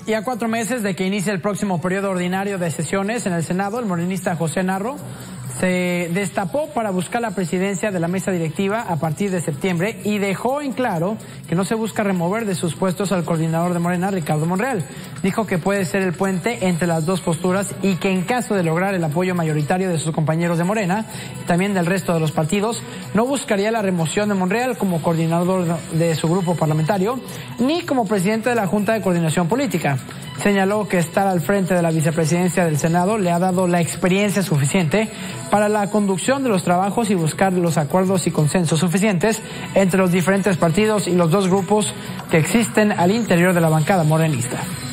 Y a 4 meses de que inicie el próximo periodo ordinario de sesiones en el Senado, el morenista José Narro se destapó para buscar la presidencia de la mesa directiva a partir de septiembre y dejó en claro que no se busca remover de sus puestos al coordinador de Morena, Ricardo Monreal. Dijo que puede ser el puente entre las dos posturas y que en caso de lograr el apoyo mayoritario de sus compañeros de Morena, y también del resto de los partidos, no buscaría la remoción de Monreal como coordinador de su grupo parlamentario, ni como presidente de la Junta de Coordinación Política. Señaló que estar al frente de la vicepresidencia del Senado le ha dado la experiencia suficiente para la conducción de los trabajos y buscar los acuerdos y consensos suficientes entre los diferentes partidos y los dos grupos que existen al interior de la bancada morenista.